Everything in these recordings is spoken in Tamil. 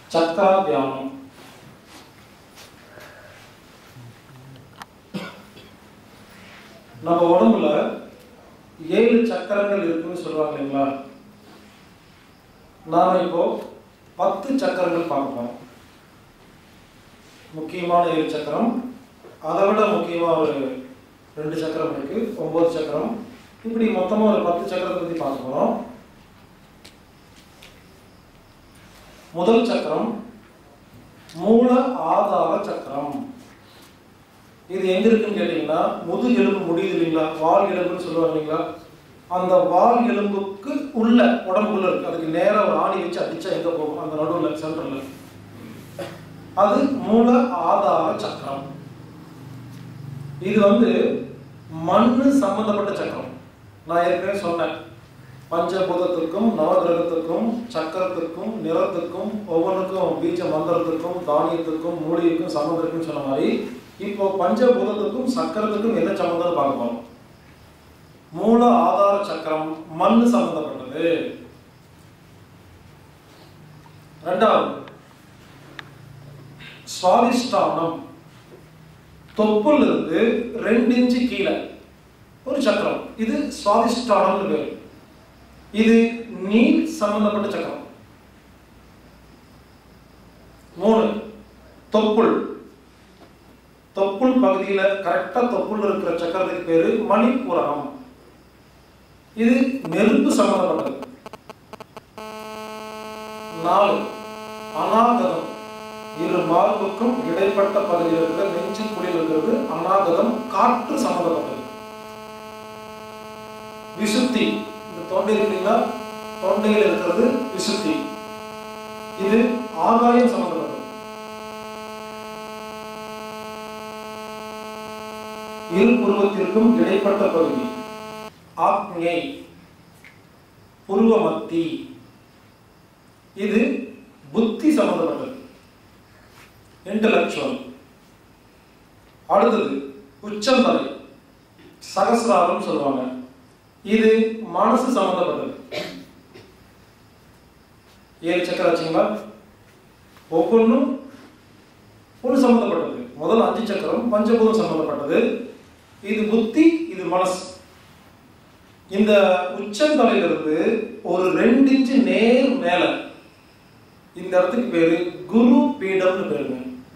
சக்கர தியானம். நம்ம உடம்புல 7 சக்கரங்கள் இருக்குன்னு சொல்லுவாங்க இல்லைங்களா? நாம இப்போ 10 சக்கரங்கள் பார்க்கலாம். முக்கியமான 7 சக்கரம், அதை விட முக்கியமாக ஒரு 2 சக்கரம் இருக்கு, 9 சக்கரம். இப்படி மொத்தமாக ஒரு 10 சக்கரத்தை பற்றி பார்க்க போகிறோம். முதல் சக்கரம் மூல ஆதார சக்கரம். இது எங்க இருக்குன்னு கேட்டீங்கன்னா, முதுகெலும்பு முடியுது இல்லைங்களா, வால் எலும்புன்னு சொல்லுவாங்க இல்லைங்களா, அந்த வால் எலும்புக்கு உள்ள உடம்புல இருக்கு. அதுக்கு நேரம் ஒரு ஆணி வச்சு அடிச்சா எங்க போகும்? அந்த நடுவில் சென்டர்ல. அது மூல ஆதார சக்கரம். இது மண்ணு சம்பந்தப்பட்ட சக்கரம். நான் ஏற்கனவே சொன்னேன், பஞ்சபூதத்துக்கும் நவகிரகத்துக்கும் சக்கரத்துக்கும் நிறத்துக்கும் ஒவ்வொன்றுக்கும் பீஜ மந்திரத்துக்கும் தானியத்துக்கும் மூலிகைக்கும் சம்பந்தம் இருக்குன்னு சொன்ன மாதிரி, இப்போ பஞ்சபூதத்துக்கும் சக்கரத்துக்கும் என்ன சம்பந்தம் பார்க்கணும். மூல ஆதார சக்கரம் மண்ணு சம்பந்தப்பட்டது. இரண்டாவது சுவாதிஷ்டானம். தொப்புல இருந்து 2 இன்ச்சு கீழே ஒரு சக்கரம், இது சுவாதிஷ்டானம் பேரு. இது நீர் சம்பந்தப்பட்ட சக்கரம். 3 தொப்புள். தொப்புள் பகுதியில கரெக்டா தொப்புள் இருக்கிற சக்கரத்துக்கு பேரு மணிப்புரம். இது நெருப்பு சம்பந்தப்பட்டது. 4 அநாகதம். இரு மார்புக்கும் இடைப்பட்ட பகுதியில் இருக்கிற நெஞ்சு குழியில் இருக்கிறது அநாகதம், காற்று சம்பந்தப்பட்டது. விசுத்தி. இந்த தொண்டை இருக்கீங்களா, தொண்டையில் இருக்கிறது விசுத்தி. இது ஆகாயம் சம்பந்தப்பட்டது. இரு புருவத்திற்கும் இடைப்பட்ட பகுதி ஆக்ஞை, புருவ மத்தி. இது புத்தி சம்பந்தப்பட்டது, இன்டலெக்சுவல். அடுத்தது உச்சந்தலை, சகசிராரம் சொல்லுவாங்க. இது மனசு சம்பந்தப்பட்டது. 7 சக்கரம் வச்சுங்களா, ஒவ்வொன்றும் ஒன்று சம்பந்தப்பட்டது. முதல் 5 சக்கரம் பஞ்சபூதம் சம்பந்தப்பட்டது. இது புத்தி, இது மனசு. இந்த உச்சந்தலையிலிருந்து ஒரு 2 இன்ச்சு நேர் மேல இந்த இடத்துக்கு பேரு குரு பீடம்னு பேருங்க.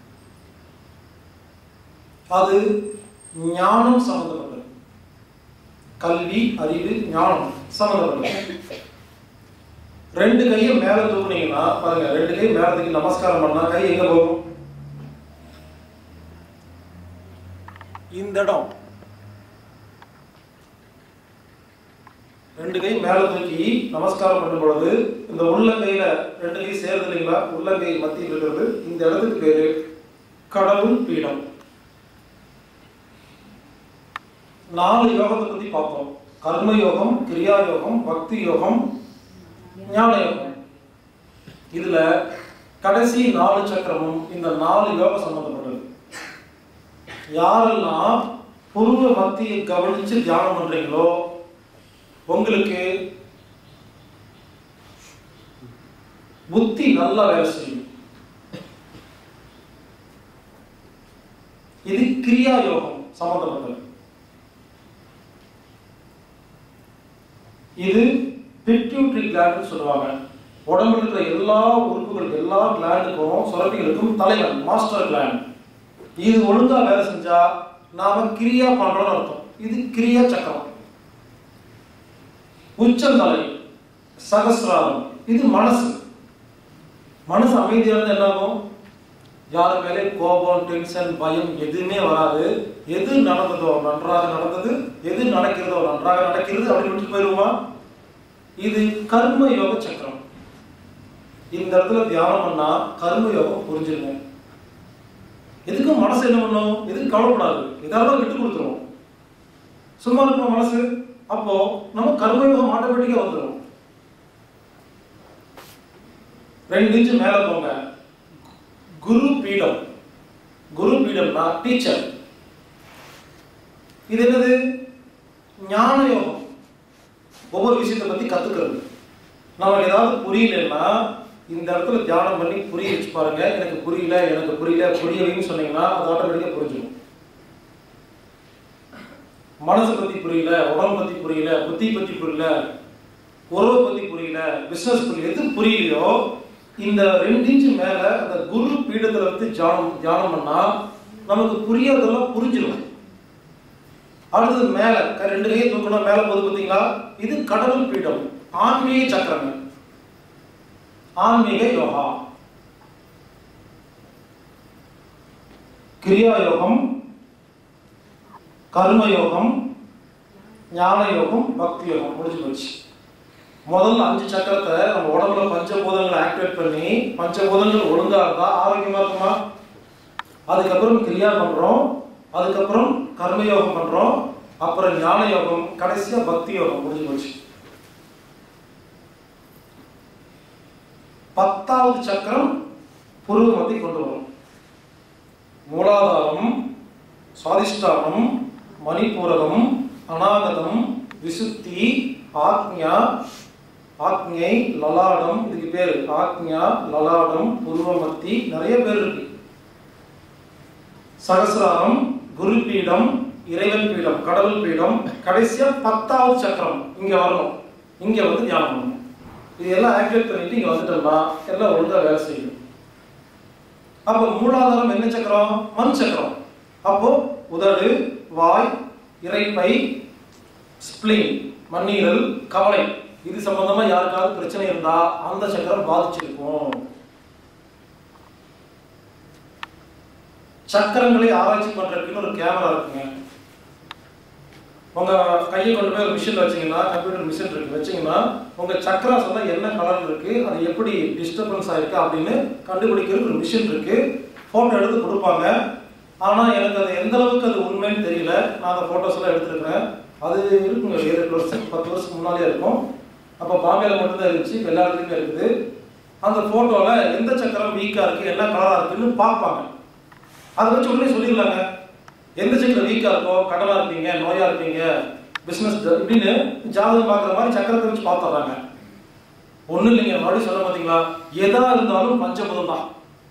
அது ஞானம் சம்பந்தப்பட்டது. கல்வி, அறிவு, ஞானம் சம்பந்தப்பட்டது. 2 கையை மேல தூக்குனீங்கன்னா பாருங்க, 2 கை மேல தூக்கி நமஸ்காரம் பண்ணா கை எங்க போகும்? இந்த இடம். 2 கை மேல தூக்கி நமஸ்காரம் பண்ணும் பொழுது இந்த உள்ளங்கையில 2 கை சேருது இல்லைங்களா, உள்ளங்கை மத்தியில் இருக்கிறது. இந்த இடத்துக்கு பேரு கடவுள் பீடம். 4 யோகத்தை பத்தி பார்த்தோம். கர்ம யோகம், கிரியா யோகம், பக்தி யோகம், ஞான யோகம். இதுல கடைசி 4 சக்கரமும் இந்த 4 யோகம் சம்பந்தப்பட்டது. யாரெல்லாம் புருவ மத்தியை கவனிச்சு தியானம் பண்றீங்களோ உங்களுக்கு புத்தி நல்லா வேலை செய்யும். இது கிரியா யோகம் சம்பந்தப்பட்டது. இது பிட்யூட்டரி கிளாண்ட் சொல்லுவாங்க. உடம்புல இருக்கிற எல்லா உறுப்புகள், எல்லா கிளாண்டுக்கும் சுரப்பிகளுக்கும் தலைவன், மாஸ்டர் கிளாண்ட். இது ஒழுங்கா வேலை செஞ்சா நாம கிரியா பண்றோம்னு அர்த்தம். இது கிரியா சக்கரம். உச்சந்தலை, சகசிராரம், இது மனசு. மனசு அமைதியா இருந்தா என்ன ஆகும்? யாரு மேலே கோபம், டென்ஷன், பயம் எதுவுமே வராது. எது நடந்ததோ நன்றாக நடந்தது, எது நடக்கிறதோ நன்றாக நடக்கிறது அப்படின்னு விட்டு போயிருமா? இது கர்ம யோக சக்கரம். இந்த இடத்துல தியானம் பண்ணா கர்ம யோகம் புரிஞ்சிருங்க. எதுக்கும் மனசு என்ன பண்ணும்? எதுக்கு கவலைப்படாது, எதாவது விட்டு கொடுத்துரும். சும்மா இருக்கும் மனசு. அப்போ நம்ம கர்மயோகம் ஆட்டோமேட்டிக்கா வந்துடும். 2 இன்ச்சு மேல போங்க. குரு பீடம். குரு பீடம்னா டீச்சர். இது என்னது? ஞான யோகம். ஒவ்வொரு விஷயத்தை பத்தி கத்துக்கிறது. நமக்கு ஏதாவது புரியலன்னா இந்த இடத்துல தியானம் பண்ணி புரிய வச்சு பாருங்க. எனக்கு புரியல புரியலைன்னு சொன்னீங்கன்னா அது ஆட்டோமேட்டிக்கா புரிஞ்சிடும். மனசை பத்தி புரியல, உடம்பு பத்தி புரியல, புத்தி பத்தி புரியல, உறவை பத்தி புரியல, பிசினஸ் புரியல, எது புரியலையோ இந்த 2 இன்ச்சு மேல அந்த குரு பீடத்துல வந்து தியானம் பண்ணா நமக்கு புரியாதெல்லாம் புரிஞ்சிடும். அடுத்தது மேல 2 கையை தூக்கணும், மேல போது பார்த்தீங்களா, இது கடவுள் பீடம், ஆன்மீக சக்கரங்கள், ஆன்மீக யோகா, கிரியா யோகம், கர்ம யோகம், ஞான யோகம், பக்தி யோகம் முடிஞ்சு போச்சு. முதல்ல 5 சக்கரத்தை நம்ம உடம்புல பஞ்சபூதங்களை ஆக்டிவேட் பண்ணி பஞ்சபூதங்கள் ஒழுங்கா இருந்தா ஆரோக்கியமா இருக்குமா. அதுக்கப்புறம் கிரியா பண்றோம், அதுக்கப்புறம் கர்மயோகம் பண்றோம், அப்புறம் ஞான யோகம், கடைசியா பக்தி யோகம் முடிஞ்சு போச்சு. 10வது சக்கரம் புருவ மத்தி கொண்டு வரும். மூலாதாரம், சுவாதிஷ்டானம், மணிப்பூரகம், அநாகதம், விசுத்தி, ஆக்ஞா, ஆக்ஞை, லலாடம், இதுக்கு பேரு ஆக்ஞா, லலாடம், புருவமத்தி, நிறைய பேர் இருக்கு. சகசிராரம், குரு பீடம், இறைவன் பீடம், கடவுள் பீடம், கடைசியா 10வது சக்கரம் இங்க வரணும். இங்க வந்து தியானம் பண்ணணும். இது எல்லாம் ஆக்டிவேட் பண்ணிட்டு இங்க வந்துட்டோம்னா எல்லாம் ஒழுங்கா வேலை செய்யும். அப்ப மூலாதாரம் என்ன சக்கரம்? மண் சக்கரம். அப்போ உதடு, வாய், இரைப்பை, ஸ்பிளீன், மண்ணீரல், கவலை, இது சம்பந்தமா யாருக்காவது பிரச்சனை இருந்தா அந்த சக்கரம் பாதிச்சிருக்கும். சக்கரங்களை ஆராய்ச்சி பண்றதுக்கு ஒரு கேமரா இருக்குங்க. உங்க கையை கொண்டு போய் ஒரு மிஷின் வச்சீங்கன்னா, கம்ப்யூட்டர் மிஷின் இருக்கு, வச்சீங்கன்னா உங்க சக்கராஸ்ல என்ன கலர் இருக்கு, அது எப்படி டிஸ்டர்பன்ஸ் ஆயிருக்கு அப்படின்னு கண்டுபிடிக்கிறது ஒரு மிஷின் இருக்கு. போட்டோ எடுத்து கொடுப்பாங்க. ஆனா எனக்கு அது எந்த அளவுக்கு அது உண்மைன்னு தெரியல. நான் அந்த போட்டோஸ் எல்லாம் எடுத்துருக்கேன். அது இருக்குங்க, 7 வருஷம் 10 வருஷத்துக்கு முன்னாலே இருக்கும். அப்போ பாம்பேல மட்டும்தான் இருந்துச்சு, எல்லா இடத்துலையுமே இருக்குது. அந்த போட்டோல எந்த சக்கரம் வீக்கா இருக்கு, என்ன கலரா இருக்குன்னு பார்ப்பாங்க. அதை வச்சு உடனே சொல்லிடலாங்க, எந்த சக்கரம் வீக்கா இருக்கோ, கடலா இருப்பீங்க, நோயா இருப்பீங்க, பிசினஸ் இப்படின்னு ஜாதகம் பார்க்குற மாதிரி சக்கரத்தை வச்சு பார்த்துறாங்க. ஒன்றும் இல்லைங்க, மறுபடியும் சொல்ல பார்த்தீங்களா, எதா இருந்தாலும் பஞ்சபூதம் தான்.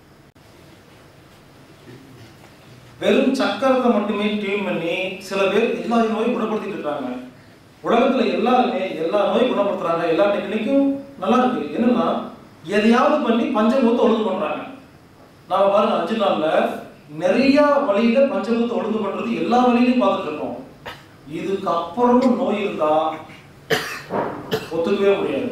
வெறும் சக்கரத்தை மட்டுமே டியூன் பண்ணி சில பேர் எல்லா நோயும் குணப்படுத்திட்டு இருக்காங்க. உலகத்துல எல்லாருமே எல்லா நோயும் குணப்படுத்துறாங்க, எல்லா டெக்னிக்கும் நல்லா இருக்கு. என்னன்னா எதையாவது பண்ணி பஞ்சபூதத்தை ஒழுங்கு பண்றாங்க. நாம பாருங்க 5 நாள்ல நிறைய வழியில பஞ்சபூதத்தை ஒழுங்கு பண்றது எல்லா வழியிலையும் பார்த்துட்டு இருக்கோம். இதுக்கு அப்புறமும் நோய் இருந்தா ஒத்துக்கவே முடியாது.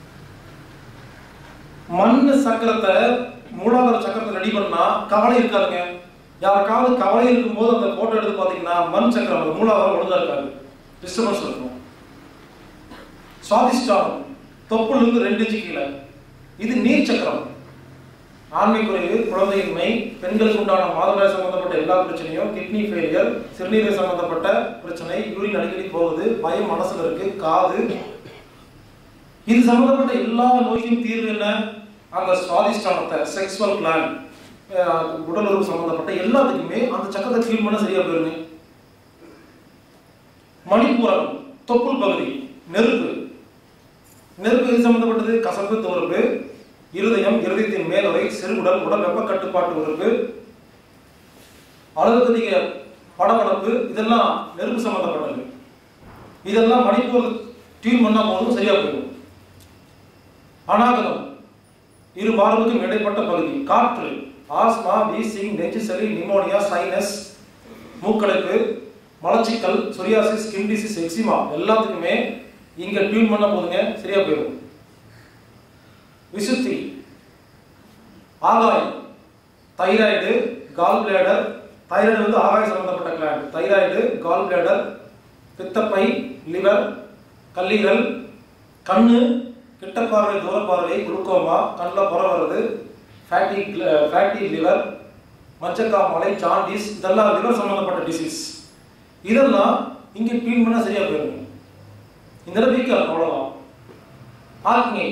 மண் சக்கரத்தை, மூலாதார சக்கரத்தை ரெடி பண்ணா கவலை இருக்காதுங்க. யாருக்காவது கவலை இருக்கும்போது அந்த போட்டோ எடுத்து பார்த்தீங்கன்னா மண் சக்கரம், அந்த மூலாதாரம் ஒழுங்கா இருக்காது, டிஸ்டர்பன்ஸ் இருக்கும். சுவாதிஷ்டானம், தொப்புல இருந்து 2 இன்ச்சு கீழே, இது நீர் சக்கரம். ஆண்மை குறைவு, குழந்தையின்மை, பெண்களுக்கு உண்டான மாதவிடாய் சம்பந்தப்பட்ட எல்லா பிரச்சனையும், கிட்னி ஃபெயிலியர், சிறுநீரக சம்பந்தப்பட்ட பிரச்சனை, யூரின் அடிக்கடி போகுது, பயம் மனசுல இருக்கு, காது, இது சம்பந்தப்பட்ட எல்லா நோய்க்கும் தீர்வு என்ன? அந்த சுவாதிஷ்டானத்தை, செக்ஸுவல் கிளாண்ட், உடல் உறவு சம்பந்தப்பட்ட எல்லாத்துக்குமே அந்த சக்கரத்தை கிளீன் பண்ண சரியா போயிருங்க. மணிப்பூரம், தொப்புள் பகுதி, நெருப்பு, நெருப்பு இது சம்பந்தப்பட்டது, கசப்பு, துவர்ப்பு, இருதயம், இருதயத்தின் மேலவை, சிறுகுடல், உடல் வெப்ப கட்டுப்பாட்டு உறுப்பு, அழுத்ததிக படபடப்பு, இதெல்லாம் நெருப்பு சம்பந்தப்பட்டது. இதெல்லாம் மணிப்பூர் டியூன் பண்ணா போதும் சரியா போயிடும். அநாகதம், இரு மார்புக்கும் இடைப்பட்ட பகுதி, காற்று, ஆஸ்மா, வீசிங், நெஞ்சு சளி, நிமோனியா, சைனஸ், மூக்கடைப்பு, மலச்சிக்கல், சொரியாசிஸ், ஸ்கின் டிசீஸ், எக்ஸிமா எல்லாத்துக்குமே இங்க டியூன் பண்ண போதுங்க சரியா போயிடும். விசுத்தி, ஆகாயம், தைராய்டு, கால் பிளேடர், தைராய்டு வந்து ஆகாய சம்பந்தப்பட்ட கிளாண்ட், தைராய்டு, கால் பிளேடர், பித்தப்பை, லிவர், கல்லீரல், கண்ணு, கிட்ட பார்வை, தூர பார்வை, குளுக்கோமா, கண்ணில் புற வருது, ஃபேட்டி லிவர், மஞ்சக்காமலை, ஜாண்டிஸ், இதெல்லாம் லிவர் சம்பந்தப்பட்ட டிசீஸ். இதெல்லாம் இங்கே ட்ரீட் பண்ணா சரியா போயிடும். இந்த வீக்கா இருக்கும் அவ்வளவுதான். ஆக்ஞை,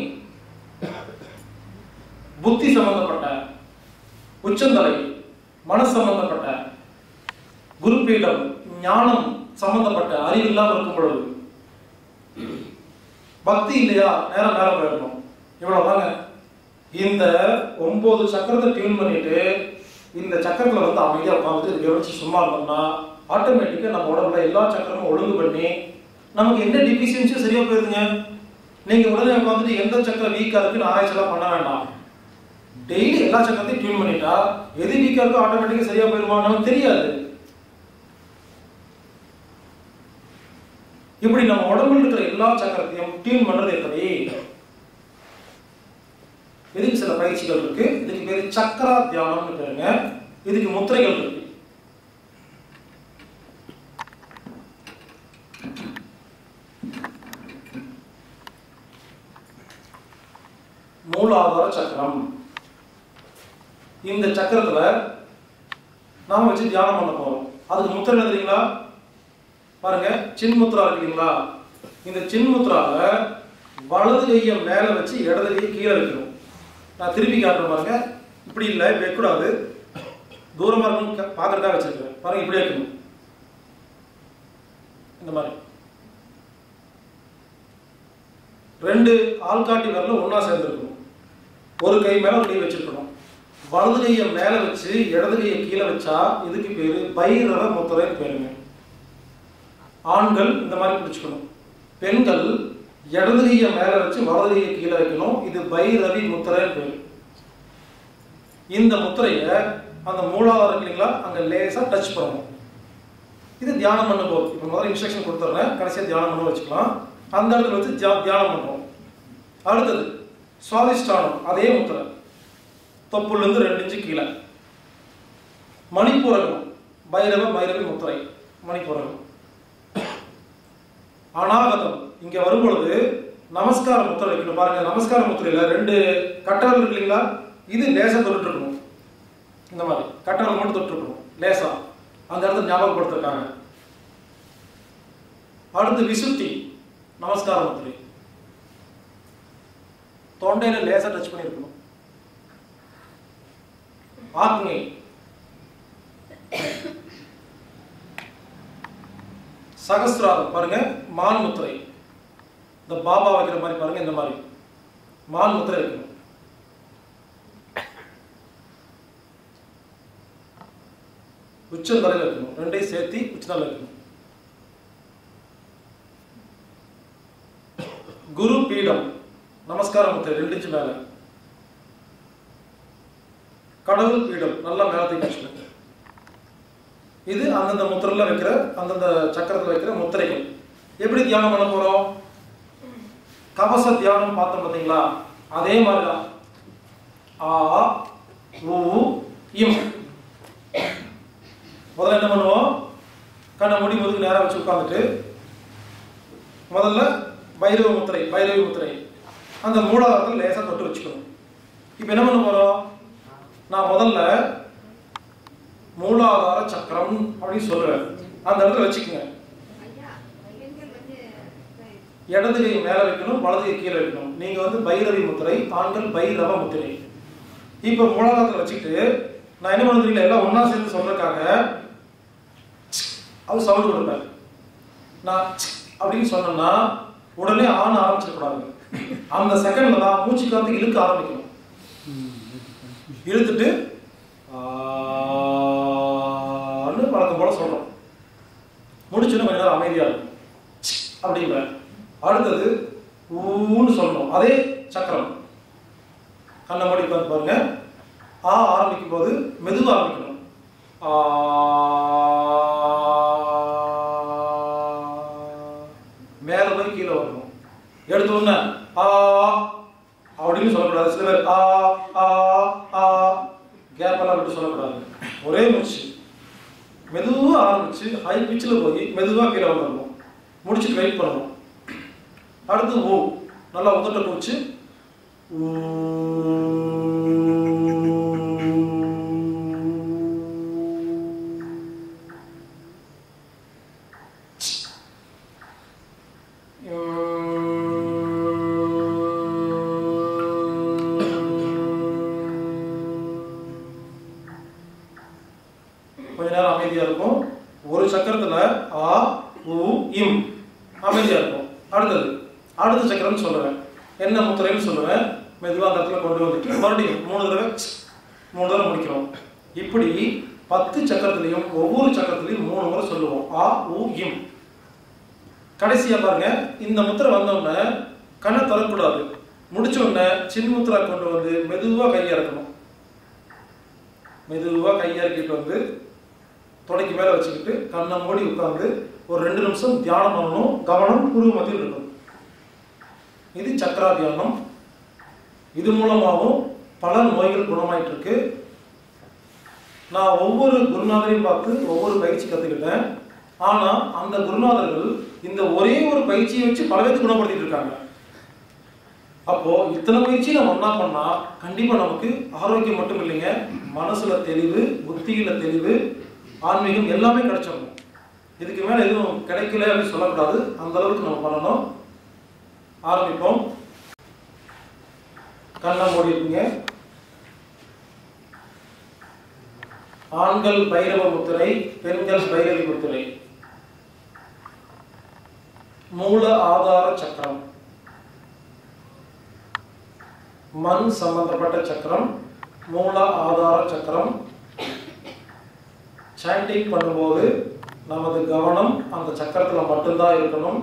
புத்தி சம்பந்தப்பட்ட, உச்சந்தலை, மனசு சம்பந்தப்பட்ட, குருபீடம், ஞானம் சம்பந்தப்பட்ட, அறிவு இல்லாமல் இருக்கும் பொழுது, பக்தி இல்லையா நேரம் மேல போயிடணும். இவ்வளவு தாங்க. இந்த 9 சக்கரத்தை டியூன் பண்ணிட்டு இந்த சக்கரத்துல வந்து அமைதியா உட்காந்துட்டு கவனிச்சு சும்மா இருந்தோம்னா ஆட்டோமேட்டிக்கா நம்ம உடம்புல எல்லா சக்கரமும் ஒழுங்கு பண்ணி நமக்கு எந்த டிஃபிஷியன்சியும் சரியா போயிருதுங்க. நீங்க உடனே உட்காந்துட்டு எந்த சக்கரம் வீக்கா இருக்குன்னு ஆராய்ச்சிலாம் பண்ண வேண்டாம். டெய்லி எல்லா சக்கரத்தையும் டியூன் பண்ணிட்டா எது வீக்கா இருக்கோ ஆட்டோமேட்டிக்கா சரியா போயிருமா நமக்கு தெரியாது. இப்படி நம்ம உடம்புல இருக்கிற எல்லா சக்கரத்தையும் டியூன் பண்றது எப்படி? இதுக்கு சில பயிற்சிகள் இருக்கு. இதுக்கு பேரு சக்கரா தியானம்னு பேருங்க. இதுக்கு முத்திரைகள் இருக்கு. மூலாதார சக்கரம். இந்த சக்கரத்துல நாம வச்சு தியானம் பண்ண போறோம். அதுக்கு முத்திரை எழுதுறீங்களா? பாருங்க, சின்முத்ரா இருக்குங்களா? இந்த சின்முத்ரால வலது கையை மேல வச்சு இடது கையை கீழே வைக்கணும். நான் திருப்பி காட்டுறேன் பாருங்க. இப்படி இல்லை, வைக்கக்கூடாது. தூரமா இருக்கணும் பாக்குறதுக்காக வச்சிருக்கேன். பாருங்க, இப்படி வைக்கணும். இந்த மாதிரி 2 ஆள்காட்டி விரல ஒன்னா சேர்ந்துருக்கணும். ஒரு கை மேல ஒரு கை வச்சிருக்கணும். வலது கையை மேல வச்சு இடது கையை கீழே வச்சா இதுக்கு பேரு பைரவ முத்திரைன்னு பேருங்க. ஆண்கள் இந்த மாதிரி பிடிச்சுக்கணும். பெண்கள் இடது கையை மேல வச்சு வலது கையை கீழே வைக்கணும். இது பைரவி முத்திரைன்னு பேரு. இந்த முத்திரைய அந்த மூலாதாரம் இல்லைங்களா, அங்க லேசா டச் பண்ணணும். இது தியானம் பண்ணும் போது இப்ப முதல்ல இன்ஸ்ட்ரக்ஷன் கொடுத்துறேன், கடைசியா தியானம் பண்ண வச்சுக்கலாம். அந்த இடத்துல வச்சு தியானம் பண்றோம். அடுத்தது சுவாதிஷ்டானம், அதே முத்திரை, தொப்புல இருந்து 2 இன்ச்சு கீழே. மணிப்பூரகம், பைரவி முத்திரை, மணிப்பூரகம். அநாகதம், இங்க வரும் பொழுது நமஸ்கார முத்திரை வைக்கணும். பாருங்க, நமஸ்கார முத்திரையில 2 கட்டவர்கள் இருக்கு இல்லைங்களா, இது லேசா தொட்டு இருக்கணும். இந்த மாதிரி கட்டவர்கள் மட்டும் தொட்டு இருக்கணும் லேசா, அந்த இடத்துல ஞாபகப்படுத்திருக்காங்க. அடுத்து விசுத்தி, நமஸ்கார முத்திரை, தொண்டையில லேசா டச் பண்ணி இருக்கணும். ஆக்ஞை, சகஸ்திராரம், பாருங்க மான் முத்திரை, இந்த பாபா வைக்கிற மாதிரி பாருங்க, இந்த மாதிரி மான் முத்திரை வைக்கணும். உச்சந்தலையில் வைக்கணும். 2ஐயும் சேர்த்து உச்சந்தலை வைக்கணும். குரு பீடம், நமஸ்கார முத்திரை 2 இன்ச்சு மேல. கடவுள் பீடம், நல்லா மேல தூக்கி வச்சுக்கணும். இது அந்தந்த முத்திரையில வைக்கிற, அந்தந்த சக்கரத்தில் வைக்கிற முத்திரைகள். எப்படி தியானம் பண்ண போறோம்? கவச தியானம் பார்த்தோம் பார்த்தீங்களா, அதே மாதிரிதான். ஆ ஊ இம். முதல்ல என்ன பண்ணுவோம்? கண்ணை மூடி முதுகு நேரம் வச்சு உட்காந்துட்டு முதல்ல பைரவி முத்திரை அந்த மூலாதாரத்தில் லேசா தொட்டு வச்சுக்கணும். இப்ப என்ன பண்ண போறோம்? நான் முதல்ல மூலாதார சக்கரம் அப்படின்னு சொல்றேன். அந்த இடத்துல வச்சுக்கோங்க. இடது கை மேல வைக்கணும், வலது கை கீழே வைக்கணும். நீங்க வந்து பைரவி முத்திரை, ஆண்கள் பைரவ முத்திரை. இப்ப மூலாதாரத்தில் வச்சுட்டு நான் என்ன பண்ணுறீங்களா, எல்லாம் ஒன்னா சேர்ந்து சொல்றதுக்காக அது சவுண்ட் கொடுப்பேன். நான் அப்படின்னு சொன்னா உடனே ஆன ஆரம்பிச்சிடக்கூடாது. அந்த செகண்ட்ல தான் மூச்சு காத்து இழுக்க ஆரம்பிக்கணும். இழுத்துட்டு வழக்கம் போல சொல்றோம். முடிச்சுன்னு கொஞ்ச நேரம் அமைதியா இருக்கும் அப்படிங்கிற. அடுத்தது ஊன்னு சொல்லணும். அதே சக்கரம். கண்ணை மூடி பார்த்து பாருங்க. ஆ ஆரம்பிக்கும் போது மெதுவாக ஆரம்பிக்கணும். மேல போய் கீழே வரணும். எடுத்த உடனே ஆ அப்படின்னு சொல்லக்கூடாது. சில பேர் ஆ ஆ ஆ கேப் எல்லாம் விட்டு சொல்லக்கூடாது. ஒரே மூச்சு மெதுவாக ஆரம்பிச்சு ஹை பிச்சில் போய் மெதுவாக கீழே வந்துடணும். முடிச்சுட்டு வெயிட் பண்ணணும். அடுத்து ஊ, நல்லா உதட்ட போச்சு. கொஞ்ச நேரம் அமைதியா இருக்கும். ஒரு சக்கரத்துல ஆ உ இம் அமைதியா இருக்கும். அடுத்த சக்கரம் சொல்லுவேன். என்ன முத்திரைன்னு சொல்லுவேன்? மெதுவாக அந்த இடத்துல கொண்டு வந்துட்டு மறுபடியும் 3 தடவை முடிக்கிறோம். இப்படி 10 சக்கரத்திலையும் ஒவ்வொரு சக்கரத்திலையும் 3 முறை சொல்லுவோம். ஆ ஊ இம். கடைசியா பாருங்க, இந்த முத்திரை வந்தோடனே கண்ணை திறக்கக்கூடாது. முடிச்ச உடனே சின்முத்திரா கொண்டு வந்து மெதுவா கையிறக்கணும். மெதுவா கையிறக்கிட்டு வந்து தொடைக்கு மேல வச்சுக்கிட்டு கண்ணை மூடி உட்கார்ந்து ஒரு 2 நிமிஷம் தியானம் பண்ணணும். கவனம் குரு மத்தியில் இருக்கணும். இது சக்கரா தியானம். இது மூலமாகவும் பல நோய்கள் குணமாயிட்டு இருக்கு. நான் ஒவ்வொரு குருநாதரையும் பார்த்து ஒவ்வொரு பயிற்சி கற்றுக்கிட்டேன். ஆனால் அந்த குருநாதர்கள் இந்த ஒரே ஒரு பயிற்சியை வச்சு பல பேருக்கு குணப்படுத்திட்டு இருக்காங்க. அப்போ இத்தனை பயிற்சி நம்ம ஒன்றா பண்ணால் கண்டிப்பாக நமக்கு ஆரோக்கியம் மட்டும் இல்லைங்க, மனசுல தெளிவு, புத்தியில தெளிவு, ஆன்மீகம் எல்லாமே கிடைச்சிடணும். இதுக்கு மேலே எதுவும் கிடைக்கல அப்படின்னு சொல்லக்கூடாது. அந்த அளவுக்கு நம்ம பண்ணணும். ஆரம்பிப்போம். கண்ணை மூடிடுங்க. ஆண்கள் பைரவ முத்திரை, பெண்கள் பைரவி முத்திரை. மூல ஆதார சக்கரம், மண் சம்பந்தப்பட்ட சக்கரம், மூல ஆதார சக்கரம். சாண்டிங் பண்ணும்போது நமது கவனம் அந்த சக்கரத்துல மட்டும்தான் இருக்கணும்.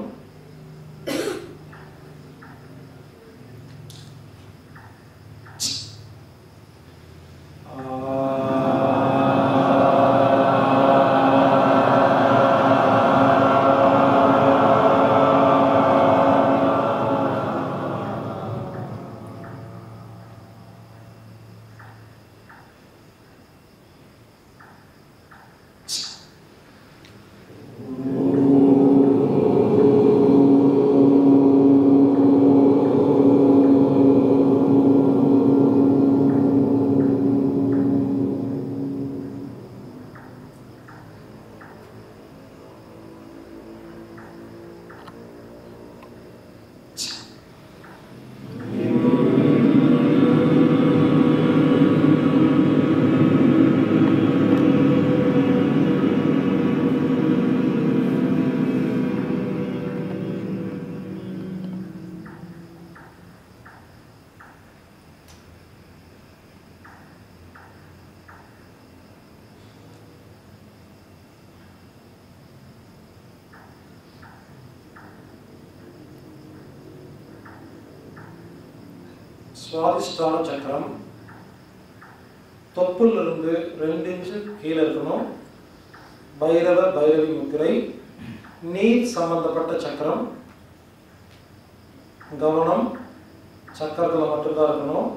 சுவாதிஷ்டான சக்கரம் தொப்புல இருந்து 2 இன்ச்சு கீழே இருக்கணும். பைரவ பைரவி முத்திரை. நீர் சம்பந்தப்பட்ட சக்கரம். கவனம் சக்கரத்தில் மட்டும்தான் இருக்கணும்.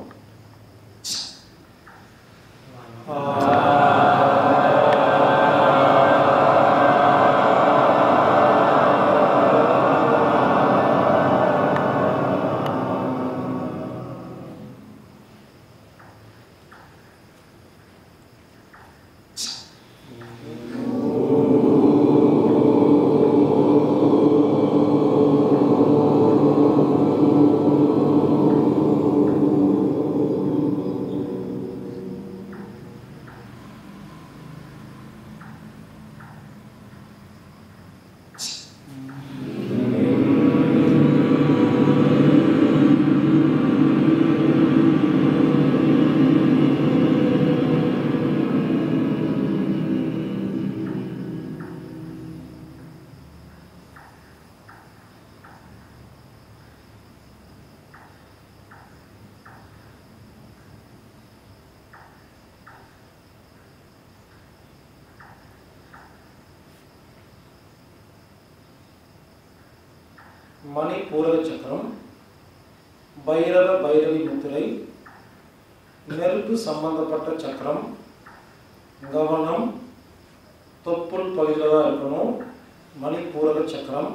மணிப்பூரக சக்கரம். பைரவ பைரவி முத்திரை. நெருப்பு சம்பந்தப்பட்ட சக்கரம். கவனம் தொப்புள் பகுதியில் தான் இருக்கணும். மணிப்பூரக சக்கரம்.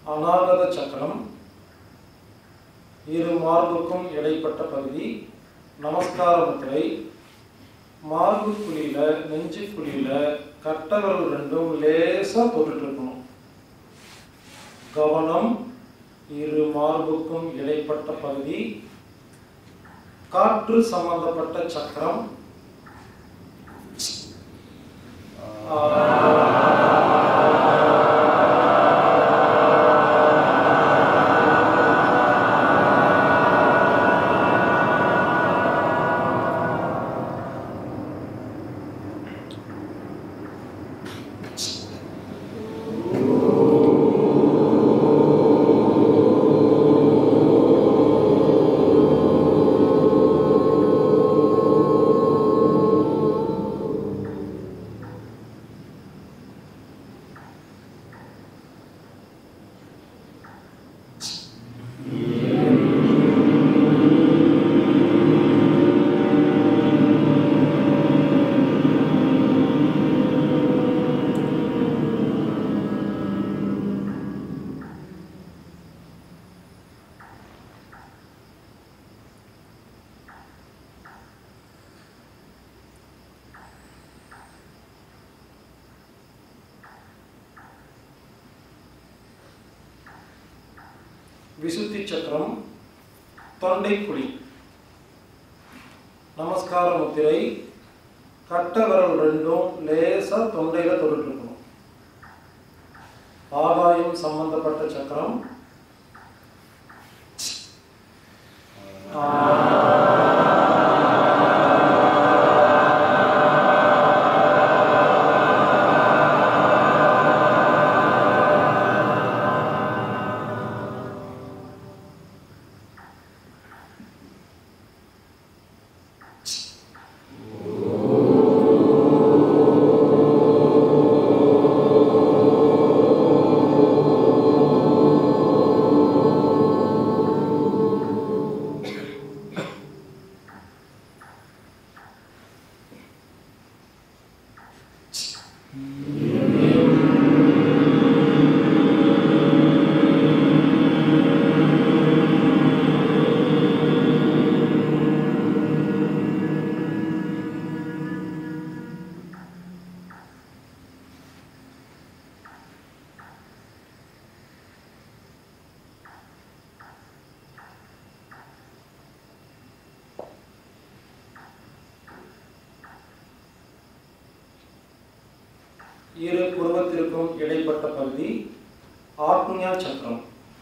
அநாகத சக்கரம், இரு மார்புக்கும் இடைப்பட்ட பகுதி, நமஸ்கார முத்திரை, மார்பு குழியில நெஞ்சு குழியில கட்டவர்கள் ரெண்டும் லேசா தொட்டுட்டு இருக்கணும். கவனம், இரு மார்புக்கும் இடைப்பட்ட பகுதி, காற்று சம்பந்தப்பட்ட சக்கரம். விசுத்தி சக்கரம், தொண்டைக்குழி, நமஸ்கார முத்திரை, கட்ட விரல் ரெண்டும் லேசா தொண்டையில தொட்டுட்டு இருக்கணும். ஆகாயம் சம்பந்தப்பட்ட சக்கரம். இரு புருவத்திற்கும் இடைப்பட்ட பகுதி, ஆக்ஞா சக்கரம்.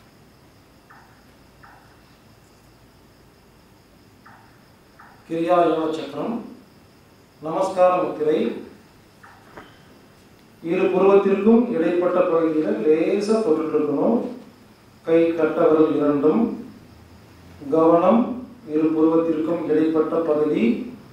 கிரியா யோக சக்கரம், நமஸ்கார முத்திரை, இரு புருவத்திற்கும் இடைப்பட்ட பகுதியில் லேசா தொட்டுட்டு இருக்கணும். கை கட்ட விரல் இரண்டும். கவனம், இரு புருவத்திற்கும் இடைப்பட்ட பகுதி.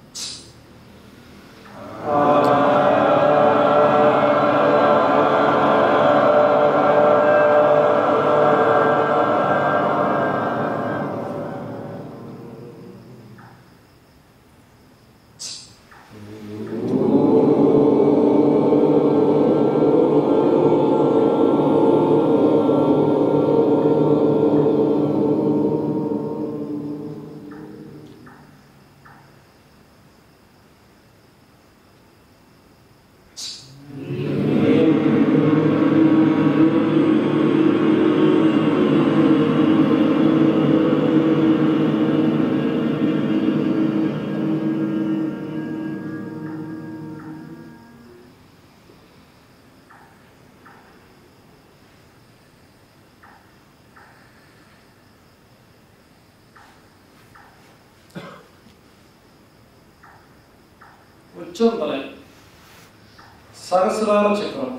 உச்சந்தலை, சகசிரார சக்கரம்,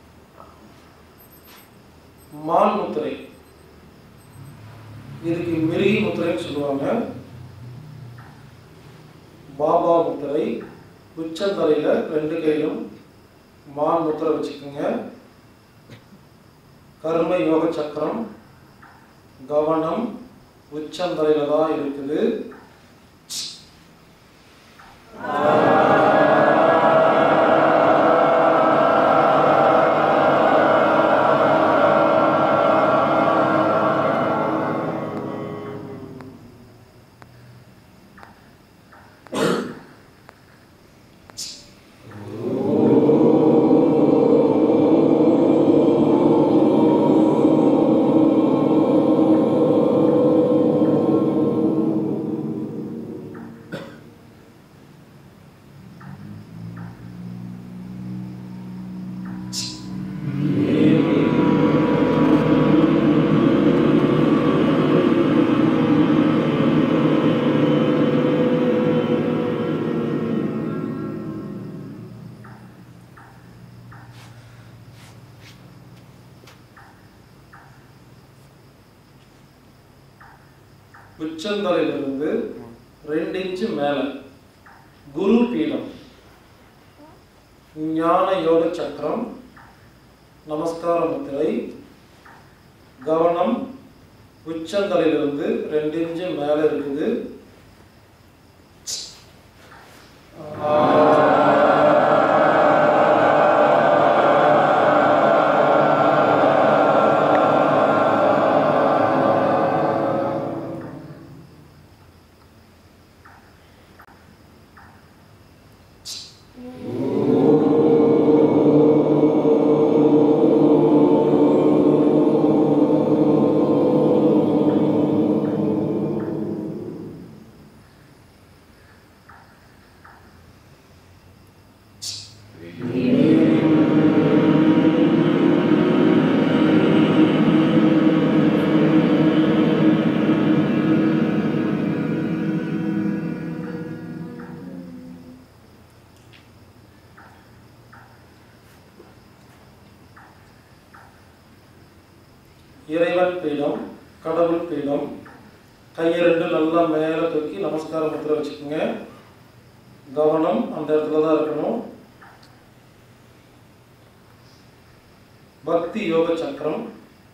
மான் முத்திரை, இதுக்கு மிருகி முத்திரைன்னு சொல்லுவாங்க. பாபா முத்திரை, உச்சந்தலையில ரெண்டு கையிலும் மான் முத்திரை வச்சுக்கோங்க. கர்ம யோக சக்கரம், கவனம் உச்சந்தலையில தான் இருக்குது. உச்சந்தலையிலிருந்து 2 இன்ச்சு மேல குரு பீடம், ஞான யோக சக்கரம், நமஸ்கார முத்திரை. கவனம் உச்சந்தலையிலிருந்து 2 இன்ச்சு மேல இருக்குது. இறைவன் பீடம், கடவுள் பீடம். கையை 2 நல்லா மேலே தூக்கி நமஸ்கார முத்திரை வச்சுக்கோங்க. கவனம் அந்த இடத்துல தான் இருக்கணும். பக்தி யோக சக்கரம்.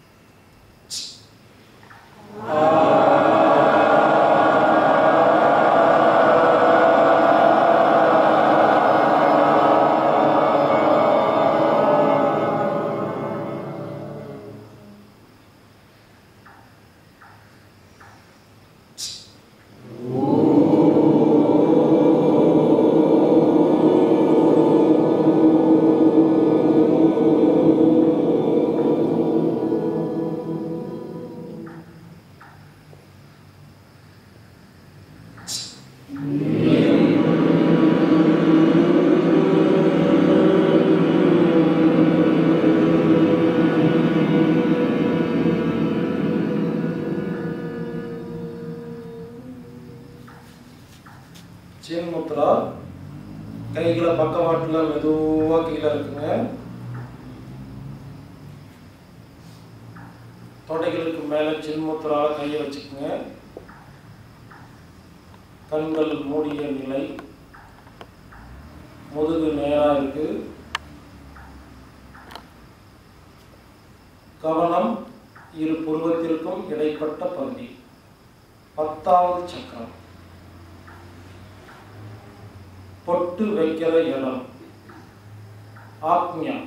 சின்முத்ரா. கைகளை பக்கவாட்டில் மெதுவாக கீழே இருக்குங்க. தொடைகளுக்கு மேலே சின்முத்ராவில் கையை வச்சுக்கோங்க. கண்கள் மூடிய நிலை. முதுகு நேராக இருக்கு. கவனம் இரு புருவத்திற்கும் இடைப்பட்ட பகுதி. 10வது சக்கரம். பொட்டு வைக்கிற இடம் ஆக்ஞா.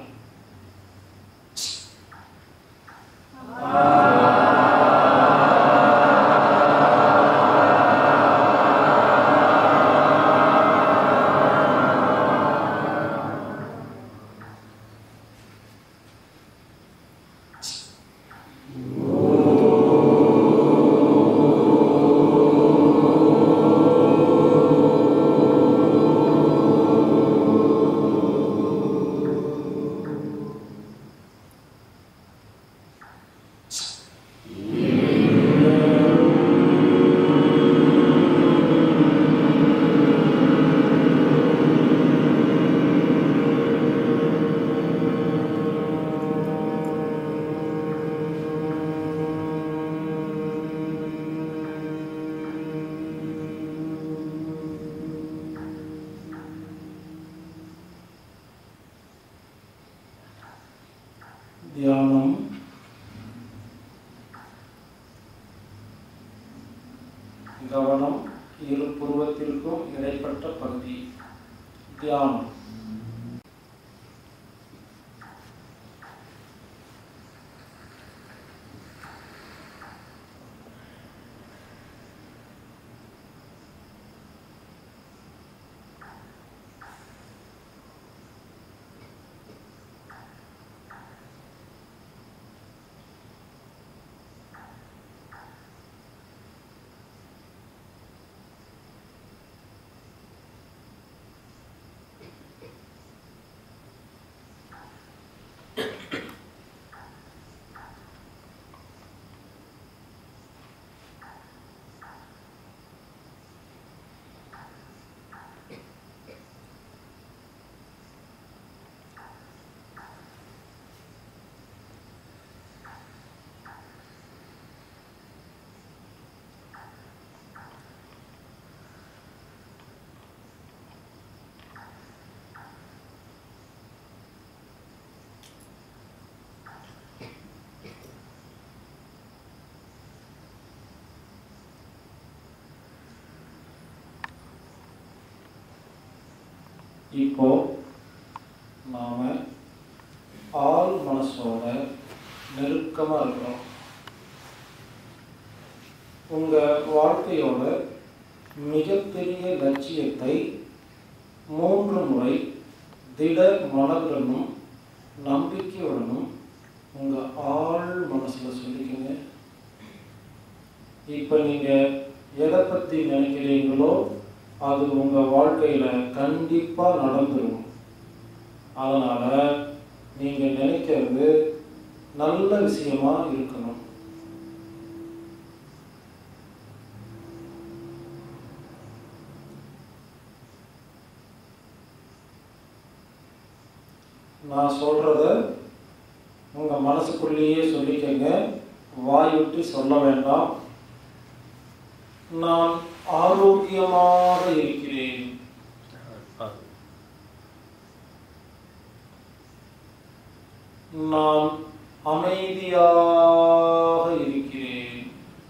தியானம். கவனம் இரு புருவத்திற்கும் இடைப்பட்ட பகுதி. தியானம். இப்போ நாம் ஆள் மனசோட நெருக்கமாக இருக்கிறோம். உங்கள் வாழ்க்கையோட மிகப்பெரிய லட்சியத்தை 3 முறை திட மனதுடனும் நம்பிக்கையுடனும் உங்கள் ஆள் மனசில் சொல்லிக்கங்க. இப்போ நீங்கள் எதை பற்றி நினைக்கிறீங்களோ அது உங்கள் வாழ்க்கையில் கண்டிப்பாக நடந்துடும். அதனால் நீங்கள் நினைக்கிறது நல்ல விஷயமா இருக்கணும். நான் சொல்கிறத உங்கள் மனசுக்குள்ளேயே சொல்லிக்கங்க, வாய் விட்டு சொல்ல வேண்டாம். நான் ஆரோக்கியமாக இருக்கிறேன். நான் அமைதியாக இருக்கிறேன்.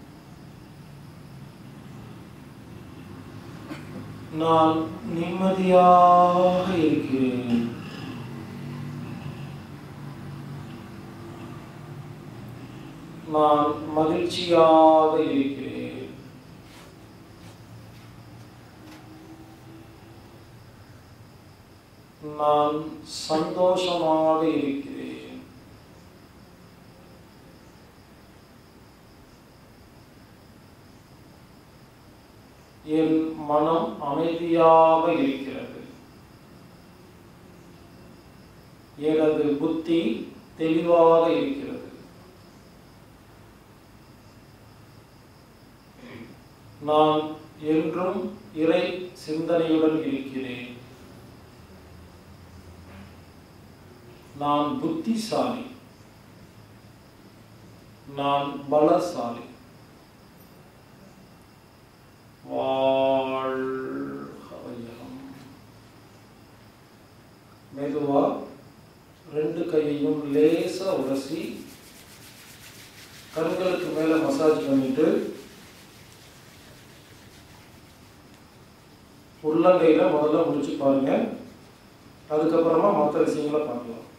நான் நிம்மதியாக இருக்கிறேன். நான் மகிழ்ச்சியாக இருக்கிறேன். நான் சந்தோஷமாக இருக்கிறேன். என் மனம் அமைதியாக இருக்கிறது. எனது புத்தி தெளிவாக இருக்கிறது. நான் என்றும் இறை சிந்தனையுடன் இருக்கிறேன். நான் புத்திசாலி. நான் பலசாலி. வாழ்க வையகம். மெதுவா 2 கையையும் லேசா உரசி கண்களுக்கு மேல மசாஜ் பண்ணிட்டு உள்ளங்கையில் முதல்ல முடிச்சு பாருங்க. அதுக்கப்புறமா மற்ற விஷயங்களை பார்க்கலாம்.